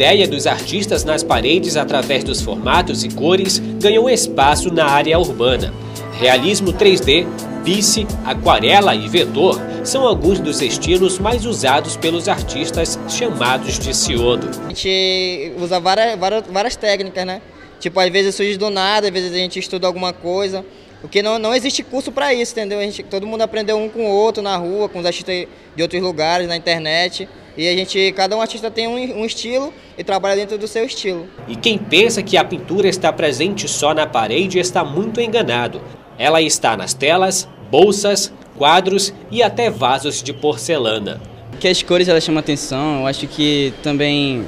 ideia dos artistas nas paredes através dos formatos e cores ganhou espaço na área urbana. Realismo 3D, piche, aquarela e vetor são alguns dos estilos mais usados pelos artistas chamados de Ciodo. A gente usa várias técnicas, né? Tipo, às vezes surge do nada, às vezes a gente estuda alguma coisa. Porque não existe curso para isso, entendeu? Todo mundo aprendeu um com o outro na rua, com os artistas de outros lugares, na internet. E cada um artista tem um estilo e trabalha dentro do seu estilo. E quem pensa que a pintura está presente só na parede está muito enganado. Ela está nas telas, bolsas, quadros e até vasos de porcelana. Que as cores elas chamam atenção, eu acho que também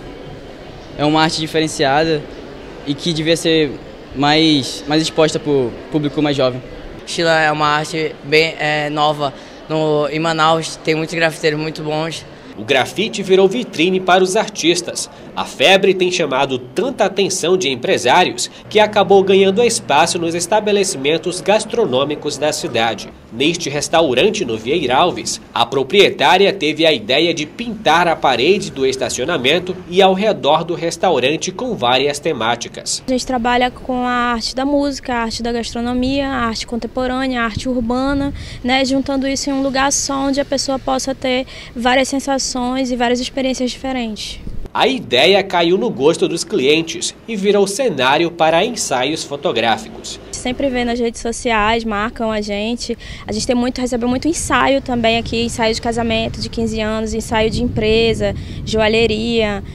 é uma arte diferenciada e que devia ser mais exposta para o público mais jovem. O estilo é uma arte bem nova. Em Manaus tem muitos grafiteiros muito bons. O grafite virou vitrine para os artistas. A febre tem chamado tanta atenção de empresários que acabou ganhando espaço nos estabelecimentos gastronômicos da cidade. Neste restaurante no Vieira Alves, a proprietária teve a ideia de pintar a parede do estacionamento e ao redor do restaurante com várias temáticas. A gente trabalha com a arte da música, a arte da gastronomia, a arte contemporânea, a arte urbana, né, juntando isso em um lugar só onde a pessoa possa ter várias sensações e várias experiências diferentes. A ideia caiu no gosto dos clientes e virou cenário para ensaios fotográficos. Sempre vê nas redes sociais, marcam a gente recebe muito ensaio também aqui, ensaio de casamento de 15 anos, ensaio de empresa, joalheria.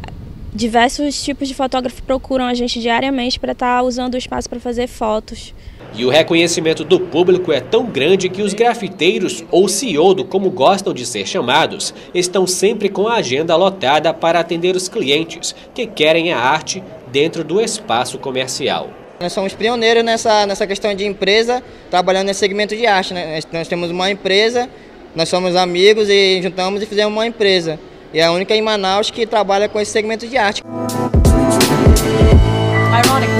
Diversos tipos de fotógrafos procuram a gente diariamente para estar usando o espaço para fazer fotos. E o reconhecimento do público é tão grande que os grafiteiros, ou Ciodo, como gostam de ser chamados, estão sempre com a agenda lotada para atender os clientes que querem a arte dentro do espaço comercial. Nós somos pioneiros nessa questão de empresa, trabalhando nesse segmento de arte, né? Nós temos uma empresa, nós somos amigos e juntamos e fizemos uma empresa. E é a única em Manaus que trabalha com esse segmento de arte. Ironic.